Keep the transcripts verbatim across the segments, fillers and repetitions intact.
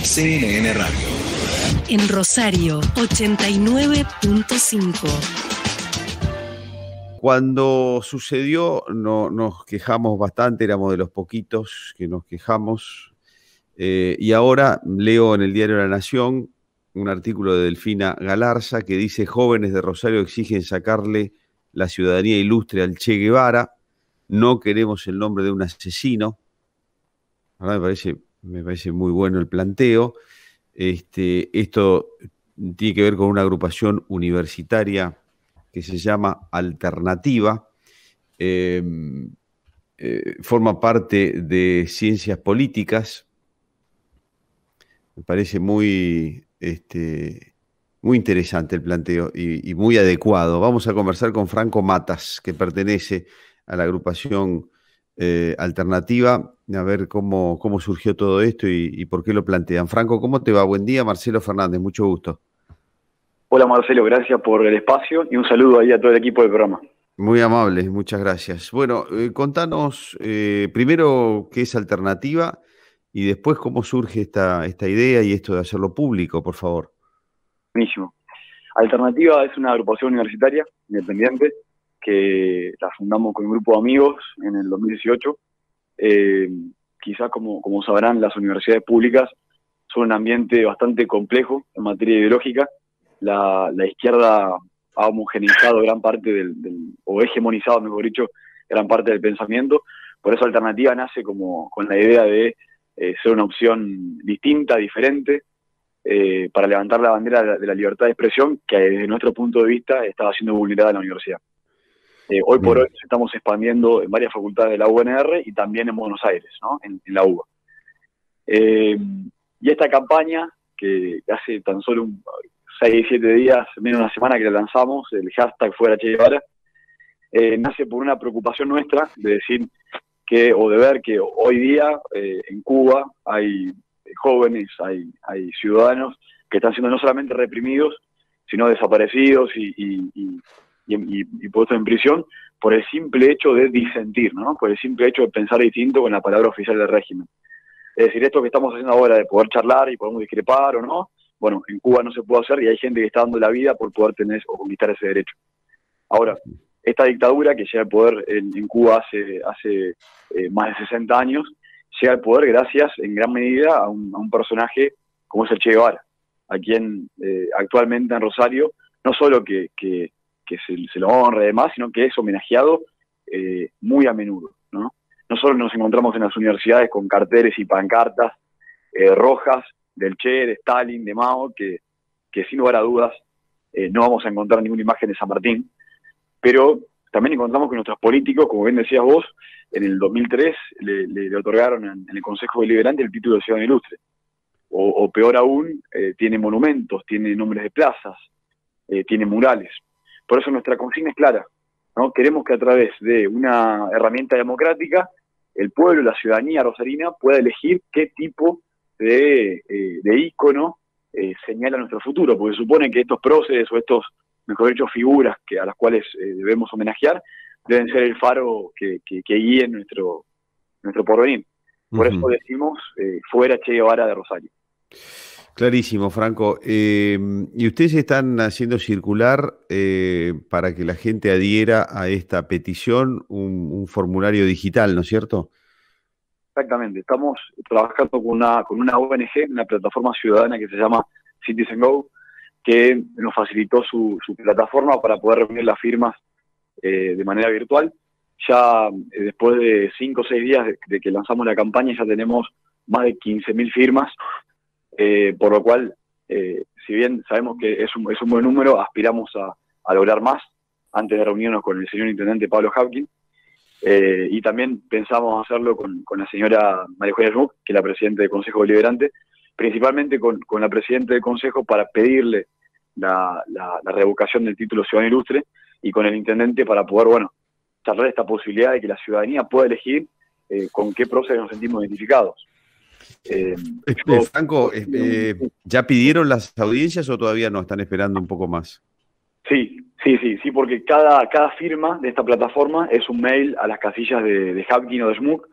C N N Radio. En Rosario, ochenta y nueve punto cinco. Cuando sucedió no, nos quejamos bastante, éramos de los poquitos que nos quejamos. Eh, y ahora leo en el diario La Nación un artículo de Delfina Galarza que dice: jóvenes de Rosario exigen sacarle la ciudadanía ilustre al Che Guevara. No queremos el nombre de un asesino. Ahora me parece, me parece muy bueno el planteo. Este, esto tiene que ver con una agrupación universitaria que se llama Alternativa. Eh, eh, forma parte de Ciencias Políticas. Me parece muy, este, muy interesante el planteo y, y muy adecuado. Vamos a conversar con Franco Matas, que pertenece a la agrupación eh, Alternativa, a ver cómo, cómo surgió todo esto y, y por qué lo plantean. Franco, ¿cómo te va? Buen día, Marcelo Fernández, mucho gusto. Hola Marcelo, gracias por el espacio y un saludo ahí a todo el equipo del programa. Muy amable, muchas gracias. Bueno, eh, contanos eh, primero qué es Alternativa y después cómo surge esta, esta idea y esto de hacerlo público, por favor. Buenísimo. Alternativa es una agrupación universitaria independiente que la fundamos con un grupo de amigos en el dos mil dieciocho. Eh, quizás como, como sabrán, las universidades públicas son un ambiente bastante complejo en materia ideológica. La, la izquierda ha homogeneizado gran parte del, del, o hegemonizado, mejor dicho, gran parte del pensamiento. Por eso Alternativa nace como con la idea de eh, ser una opción distinta, diferente, eh, para levantar la bandera de la, de la libertad de expresión que desde nuestro punto de vista estaba siendo vulnerada en la universidad. Eh, hoy por hoy nos estamos expandiendo en varias facultades de la U N R y también en Buenos Aires, ¿no? en, en la U B A. Eh, y esta campaña, que hace tan solo un, seis, siete días, menos de una semana que la lanzamos, el hashtag Fuera Che Guevara, eh, nace por una preocupación nuestra de decir que, o de ver que hoy día eh, en Cuba hay jóvenes, hay, hay ciudadanos que están siendo no solamente reprimidos, sino desaparecidos y, y, y Y, y, y puesto en prisión por el simple hecho de disentir, ¿no? Por el simple hecho de pensar distinto con la palabra oficial del régimen. Es decir, esto que estamos haciendo ahora de poder charlar y podemos discrepar o no, bueno, en Cuba no se puede hacer y hay gente que está dando la vida por poder tener o conquistar ese derecho. Ahora, esta dictadura que llega al poder en, en Cuba hace, hace eh, más de sesenta años, llega al poder gracias en gran medida a un, a un personaje como es el Che Guevara, a quien eh, actualmente en Rosario, no solo que, que que se, se lo honre y demás, sino que es homenajeado eh, muy a menudo, ¿no? No solo nos encontramos en las universidades con carteles y pancartas eh, rojas del Che, de Stalin, de Mao, que, que sin lugar a dudas eh, no vamos a encontrar ninguna imagen de San Martín, pero también encontramos que nuestros políticos, como bien decías vos, en el dos mil tres le, le, le otorgaron en, en el Consejo Deliberante el título de Ciudadano Ilustre, o, o peor aún, eh, tiene monumentos, tiene nombres de plazas, eh, tiene murales. Por eso nuestra consigna es clara, ¿no? Queremos que a través de una herramienta democrática el pueblo, la ciudadanía rosarina pueda elegir qué tipo de, eh, de ícono eh, señala nuestro futuro, porque supone que estos próceres o estos, mejor dicho, figuras que, a las cuales eh, debemos homenajear deben ser el faro que, que, que guíe nuestro, nuestro porvenir. Por uh-huh. eso decimos eh, fuera Che Guevara de Rosario. Clarísimo, Franco. Eh, y ustedes están haciendo circular eh, para que la gente adhiera a esta petición un, un formulario digital, ¿no es cierto? Exactamente. Estamos trabajando con una, con una O N G, una plataforma ciudadana que se llama CitizenGo, que nos facilitó su, su plataforma para poder reunir las firmas eh, de manera virtual. Ya eh, después de cinco o seis días de, de que lanzamos la campaña ya tenemos más de quince mil firmas. Eh, por lo cual, eh, si bien sabemos que es un, es un buen número, aspiramos a, a lograr más antes de reunirnos con el señor intendente Pablo Hapkin, eh, y también pensamos hacerlo con, con la señora María Eugenia Schmuck, que es la presidenta del Consejo Deliberante, principalmente con, con la presidenta del Consejo para pedirle la, la, la revocación del título Ciudadano Ilustre y con el intendente para poder, bueno, charlar esta posibilidad de que la ciudadanía pueda elegir eh, con qué próceres nos sentimos identificados. Eh, yo, Franco, eh, ¿ya pidieron las audiencias o todavía no? ¿Están esperando un poco más? Sí, sí, sí, sí, porque cada, cada firma de esta plataforma es un mail a las casillas de, de Hapkin o de Schmuck,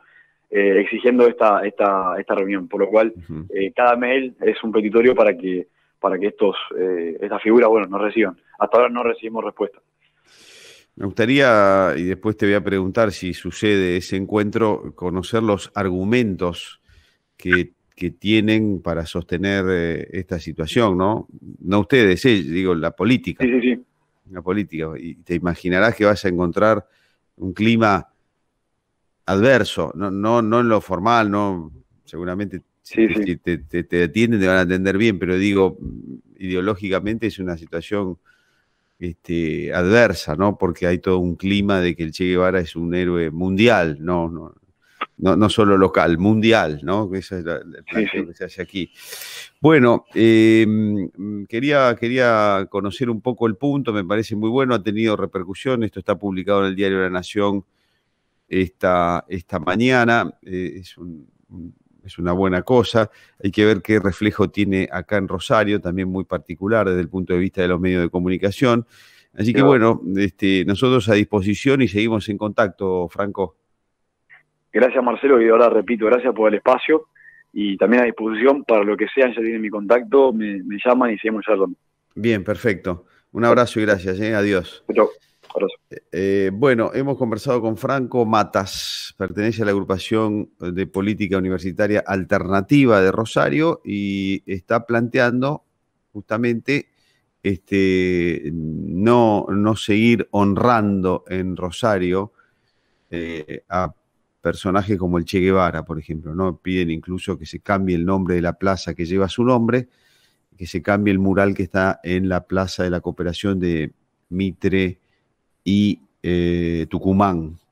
eh, exigiendo esta, esta, esta reunión, por lo cual Ujú. eh, cada mail es un petitorio para que, para que estos, eh, estas figuras, bueno, nos reciban. Hasta ahora no recibimos respuesta. Me gustaría, y después te voy a preguntar si sucede ese encuentro, conocer los argumentos que, que tienen para sostener eh, esta situación, ¿no? No ustedes, eh, digo, la política. Sí, sí, sí. La política. Y te imaginarás que vas a encontrar un clima adverso, no, no, no en lo formal, no, seguramente si, Sí, te, sí. si te, te, te atienden te van a atender bien, pero digo, ideológicamente es una situación este, adversa, ¿no? Porque hay todo un clima de que el Che Guevara es un héroe mundial, no, no, no, no solo local, mundial, ¿no? Ese es la, el planteo Sí, sí. que se hace aquí. Bueno, eh, quería, quería conocer un poco el punto, me parece muy bueno, ha tenido repercusión, esto está publicado en el diario La Nación esta, esta mañana, eh, es, un, es una buena cosa, hay que ver qué reflejo tiene acá en Rosario, también muy particular desde el punto de vista de los medios de comunicación. Así que bueno, este, nosotros a disposición y seguimos en contacto, Franco. Gracias, Marcelo, y ahora repito, gracias por el espacio y también a disposición para lo que sea, ya tienen mi contacto, me, me llaman y seguimos charlando. Bien, perfecto. Un abrazo y gracias, ¿eh? Adiós. Chao. Abrazo. Eh, bueno, hemos conversado con Franco Matas, pertenece a la agrupación de política universitaria alternativa de Rosario y está planteando justamente este, no, no seguir honrando en Rosario eh, a personajes como el Che Guevara, por ejemplo, ¿no? Piden incluso que se cambie el nombre de la plaza que lleva su nombre, que se cambie el mural que está en la Plaza de la Cooperación de Mitre y eh, Tucumán,